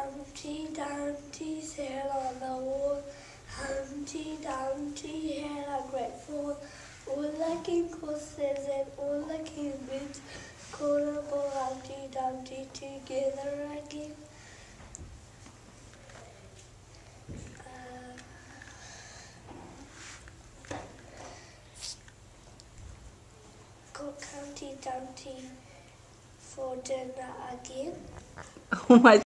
Humpty Dumpty sat on the wall. Humpty Dumpty had a great fall. All the king's horses and all the king's boots couldn't pull Humpty Dumpty together again. Cook Humpty Dumpty for dinner again. Oh my